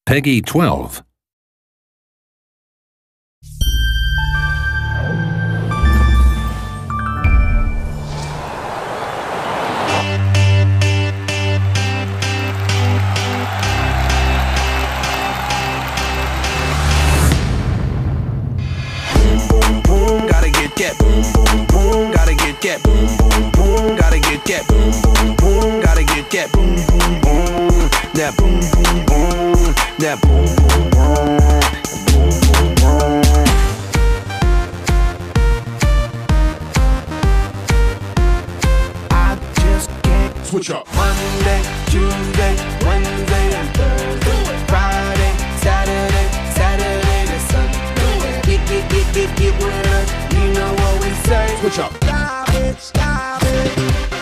Peggy 12. Gotta get that boom boom boom. Gotta get that boom boom boom. Gotta get that boom boom boom. Gotta get that boom boom boom. That boom boom boom. That boom boom boom. Boom boom boom. I just can't switch up. Monday, Tuesday, Wednesday, and Thursday, Friday, Saturday, Saturday to Sunday. Get with us. You know what we say. Switch up. Stop it, stop it.